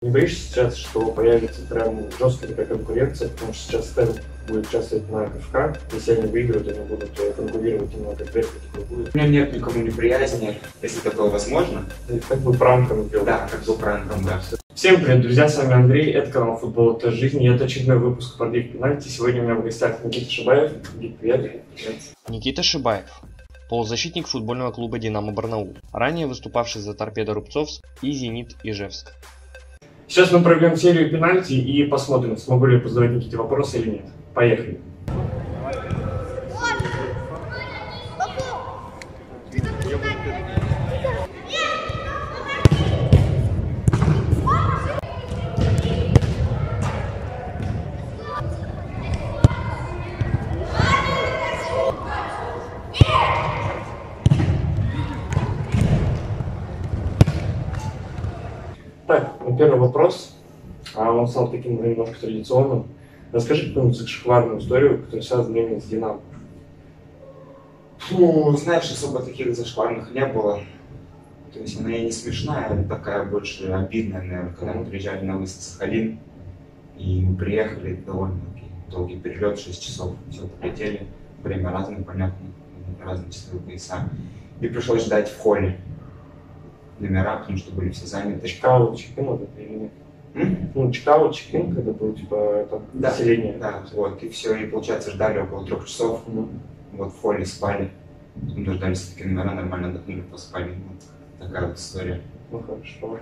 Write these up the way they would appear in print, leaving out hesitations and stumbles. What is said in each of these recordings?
Не боишься сейчас, что появится прям жесткая такая конкуренция, потому что сейчас Стэн будет участвовать на КФК, если они выиграют, они будут конкурировать именно как Дэвид будет. У меня нет никому неприязни, если такое возможно. Как бы пранком делать. Да, как бы пранком, да. Всем привет, друзья, с вами Андрей, это канал Футбол это жизнь, и это очередной выпуск «Пробив пенальти». Сегодня у меня в гостях Никита Шибаев. Никита, привет. Никита Шибаев, полузащитник футбольного клуба «Динамо Барнаул», ранее выступавший за «Торпедо Рубцовск» и «Зенит Ижевск». Сейчас мы проведем серию пенальти и посмотрим, смогу ли я задавать Никите вопросы или нет. Поехали. Так, первый вопрос. Он стал таким немножко традиционным. Расскажи какую-нибудь зашкварную историю, которая связана именно с Динамо. Знаешь, особо таких зашкварных не было. То есть она и не смешная, а такая больше обидная, наверное, когда мы приезжали на выезд в Сахалин. И мы приехали, довольно долгий перелет, 6 часов, все полетели. Время разное, понятно, разные часовые пояса. И пришлось ждать в холле номера, потому что были все заняты. Чекаут, чекин вот это или нет? Чекаут, чекин, когда был типа это население. Да, вот, и все, и получается ждали около 3 часов, вот в холле спали, потом дождались такие номера, нормально отдохнули, поспали, вот такая вот история. Ну хорошо.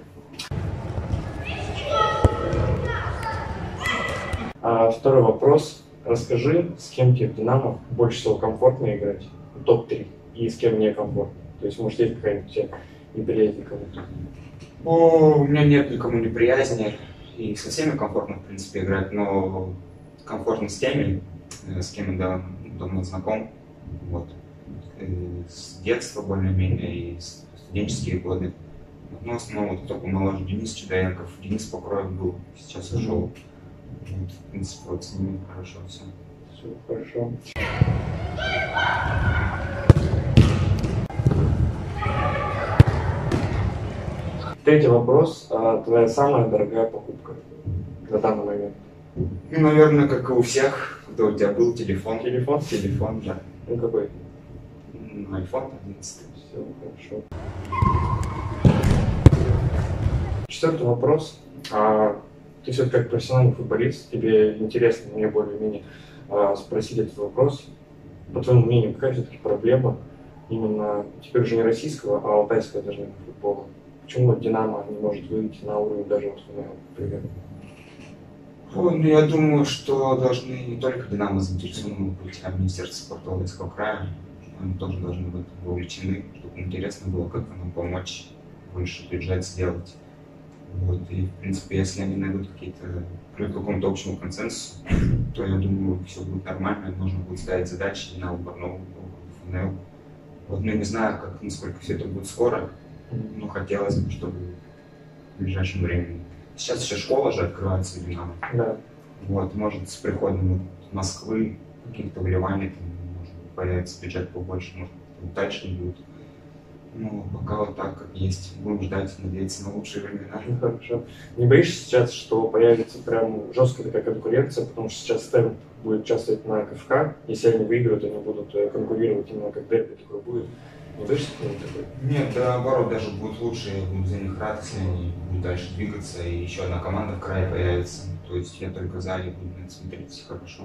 Второй вопрос. Расскажи, с кем тебе в Динамо больше всего комфортно играть, топ-3, и с кем некомфортно. То есть, может, есть какая-нибудь неприязнь кому-то? У меня нет никому неприязни, и со всеми комфортно, в принципе, играть, но комфортно с теми, с кем я давно знаком, вот, с детства более-менее, и студенческие годы. Но в основном вот только моложе Денис Чудаенков, Денис Покроев был, сейчас ушел. Вот, в принципе, вот с ними хорошо все. Все хорошо. Третий вопрос. Твоя самая дорогая покупка на данный момент? Ну, наверное, как и у всех, кто у тебя был, телефон. Телефон? Телефон, да. Ну какой? iPhone 11. Все хорошо. Четвертый вопрос. Ты все-таки как профессиональный футболист, тебе интересно мне более-менее спросить этот вопрос. По твоему мнению, какая все-таки проблема именно теперь уже не российского, а алтайского даже футбола? Почему Динамо не может выйти на уровень даже вот ФНЛ, например? Ну, я думаю, что должны не только Динамо заинтересованы быть, а Министерство спорта Алтайского края. Они тоже должны быть вовлечены, чтобы интересно было, как нам помочь больше бюджет сделать. Вот. И, в принципе, если они найдут придут к какому-то общему консенсусу, то, я думаю, все будет нормально, нужно будет ставить задачи на Барнаул, ФНЛ. Вот, ну, не знаю, насколько все это будет скоро, но хотелось бы, чтобы в ближайшем времени. Сейчас еще школа же открывается в Динамо. Да. Вот, может, с приходом Москвы, каких-то вливаний, там, может, появится бюджет побольше, может, дальше не будет. Ну, пока вот так, как есть. Будем ждать, надеяться на лучшие времена. Хорошо. Не боишься сейчас, что появится прям жесткая такая конкуренция, потому что сейчас Стэн будет участвовать на КФК, если они выиграют, они будут конкурировать именно как Дерби такой будет. Не боишься такой? Нет, наоборот, даже будет лучше, я буду за них рад, если они будут дальше двигаться, и еще одна команда в крае появится. То есть я только за, и буду на это смотреть хорошо.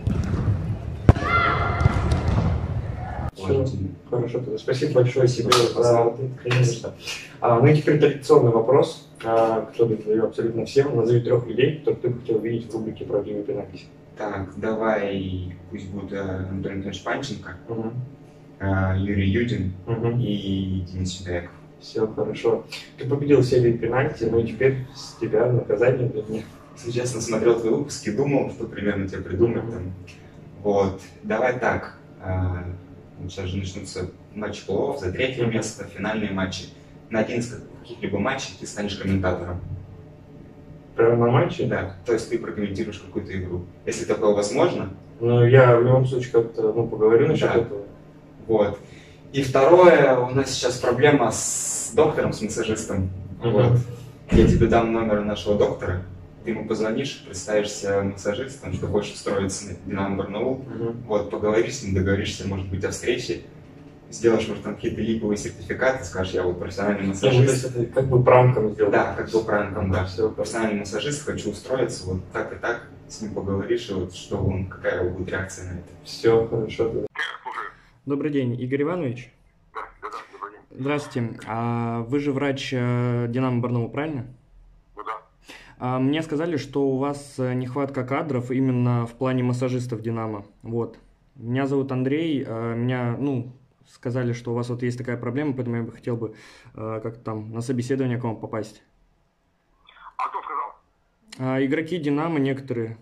Все, хорошо, тогда спасибо большое себе за ответ, конечно. Ну и теперь традиционный вопрос, который задаю абсолютно всем. Назови 3 людей, которых ты бы хотел видеть в рубрике «Правдивый пенальти». Так, давай, пусть будет Анатолий Анатольевич Панченко, Юрий Юдин и Денис Чудаенков. Все хорошо. Ты победил в серии пенальти, ну и теперь с тебя наказание для меня. Если честно, смотрел твои выпуски, думал, что примерно тебе придумать там. Вот, давай так. Сейчас же начнутся матчи плей-офф за 3-е место, финальные матчи. На один из каких-либо матчей ты станешь комментатором. Прямо на матче? Да, то есть ты прокомментируешь какую-то игру. Если такое возможно. Ну, я в любом случае как-то поговорю насчет этого. Вот. И второе, у нас сейчас проблема с доктором, с массажистом. Вот. Я тебе дам номер нашего доктора, ты ему позвонишь, представишься массажистом, что хочешь устроиться на Динамо Барнаул, вот, поговоришь с ним, договоришься, может быть, о встрече, сделаешь, может, там какие-то липовые сертификаты, скажешь, я вот профессиональный массажист. То есть это как бы пранком сделать. Да, как бы пранком, да. Все, Профессиональный массажист, хочу устроиться, вот так и так, с ним поговоришь, и вот что он, какая его будет реакция на это. Все хорошо. Добрый день, Игорь Иванович. Да, добрый день. Здравствуйте. Вы же врач Динамо Барнаул, правильно? Ну да. Мне сказали, что у вас нехватка кадров именно в плане массажистов Динамо. Вот. Меня зовут Андрей. Меня, сказали, что у вас вот есть такая проблема, поэтому я бы хотел бы как-то там на собеседование к вам попасть. А кто сказал? Игроки Динамо некоторые.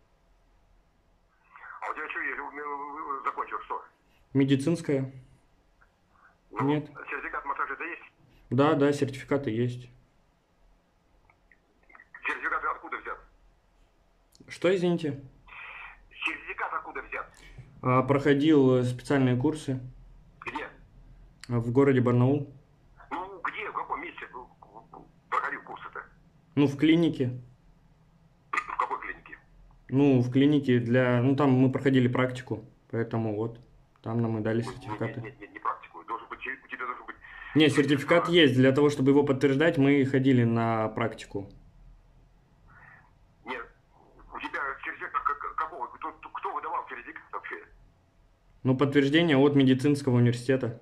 А у тебя что есть? Закончил что? Медицинская? Ну, Нет. Сертификат массажиста есть? Да, сертификаты есть. Сертификат откуда взят? Что, извините? Сертификат откуда взят? Проходил специальные курсы Где? в городе Барнаул. Ну, где? В каком месте проходил курсы-то? В клинике. В какой клинике? В клинике там мы проходили практику, поэтому вот, там нам и дали сертификаты. Нет, не практику. У тебя должен быть... Не, сертификат есть, для того, чтобы его подтверждать, мы ходили на практику. Нет. У тебя сертификат какого? Кто выдавал сертификат вообще? Подтверждение от медицинского университета.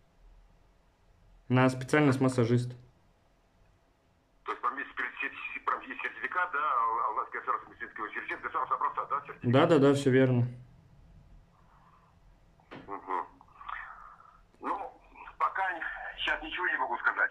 На специальность массажист. То есть там есть сертификат, да, а у нас государственный медицинский университет, государственная проста, да, сертификат? Да, все верно. Угу. Ну, пока сейчас ничего не могу сказать.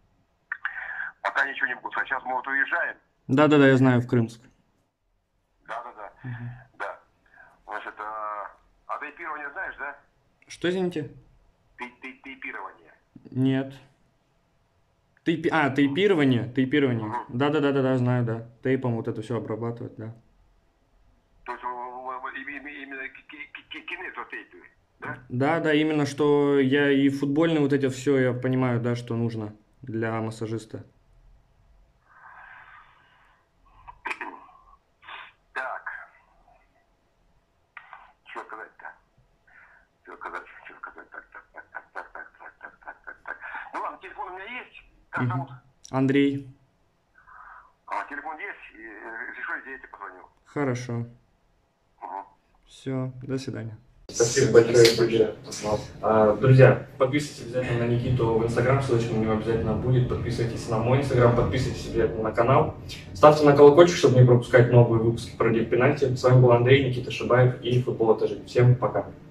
Сейчас мы вот уезжаем. Да, я знаю, в Крымск. Да. Да. Значит, тейпирование знаешь, да? Что, извините? Тейпирование. Нет. Тейпирование. Угу. Да, знаю, да. Тейпом вот это все обрабатывать, да. То есть именно кинезотейпы, да? Да, именно что я и футбольные вот эти все, я понимаю, да, что нужно для массажиста. Так. Что сказать-то? Так. Ну ладно, телефон у меня есть. Как зовут? Андрей. Телефон есть, если что, я тебе позвоню. Хорошо. Угу. Все, до свидания. Спасибо большое, друзья. Друзья, подписывайтесь обязательно на Никиту в Инстаграм, ссылочка на него обязательно будет. Подписывайтесь на мой Инстаграм, подписывайтесь обязательно на канал. Ставьте на колокольчик, чтобы не пропускать новые выпуски про пенальти. С вами был Андрей, Никита Шибаев и Футбол ТЖ. Всем пока.